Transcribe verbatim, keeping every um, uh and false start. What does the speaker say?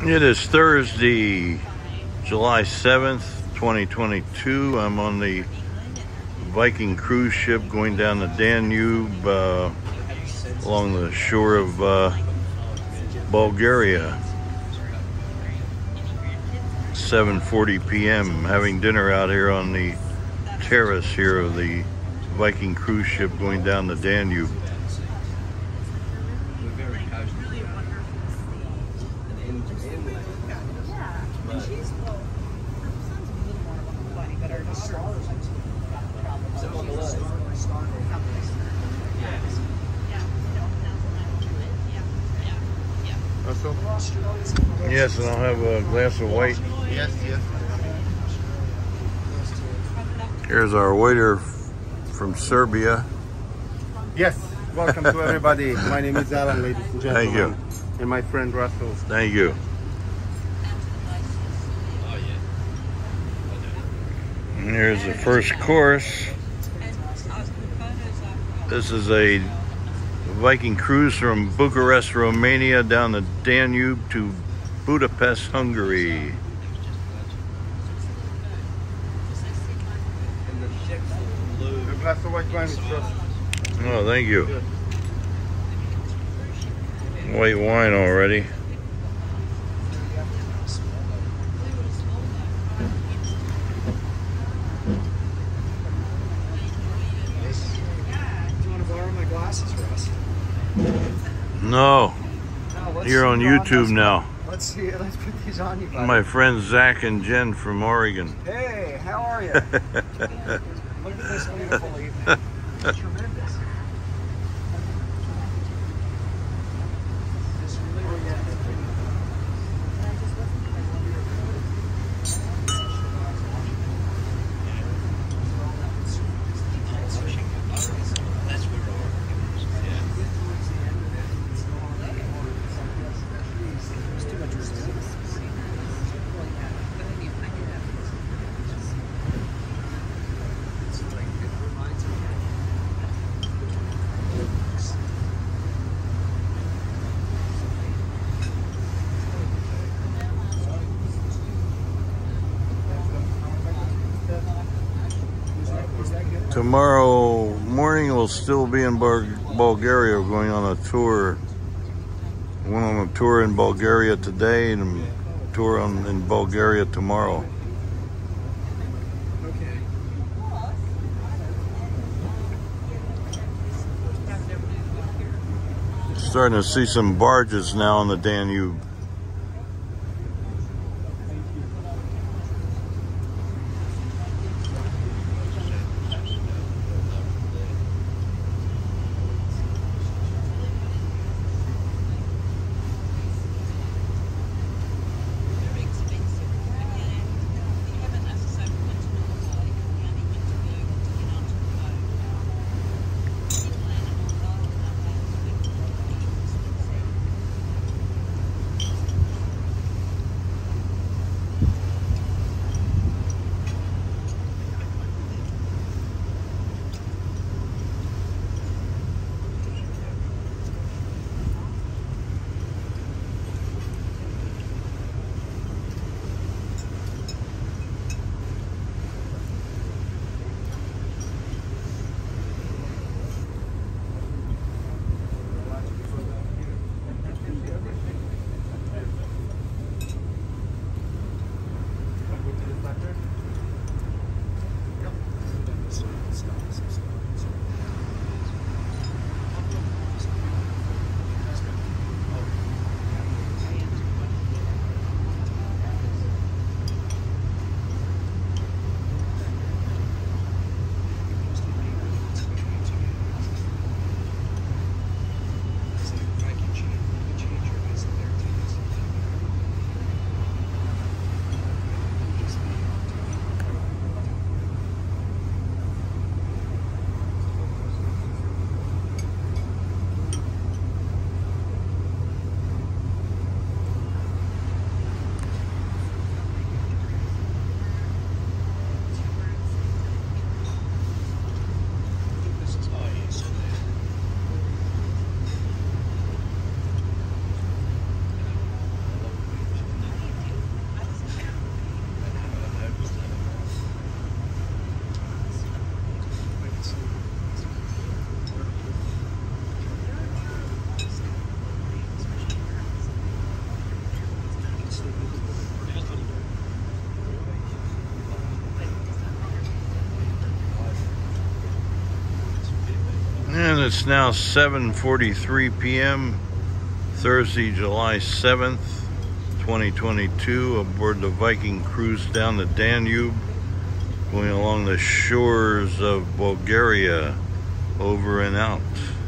It is Thursday, July seventh, twenty twenty-two. I'm on the Viking cruise ship going down the Danube uh, along the shore of uh, Bulgaria. seven forty p m Having dinner out here on the terrace here of the Viking cruise ship going down the Danube. Yes, and I'll have a glass of white. Yes, yes. Here's our waiter from Serbia. Yes, welcome to everybody. My name is Alan, ladies and gentlemen. Thank you. And my friend Russell. Thank you. And here's the first course. This is a Viking cruise from Bucharest, Romania down the Danube to Budapest, Hungary. A glass of white wine is just... Oh, thank you. White wine already. Do you want to borrow my glasses, Russ? No. No, You're on YouTube now. Let's see. Let's put these on you, buddy. My friends Zach and Jen from Oregon. Hey, how are you? Look at this beautiful evening. Tremendous. This really romantic. Tomorrow morning we'll still be in Bul Bulgaria. We're going on a tour. Went on a tour in Bulgaria today and a tour on, in Bulgaria tomorrow. Okay. Starting to see some barges now on the Danube. And it's now seven forty-three p m Thursday, July seventh, twenty twenty-two, aboard the Viking cruise down the Danube, going along the shores of Bulgaria, over and out.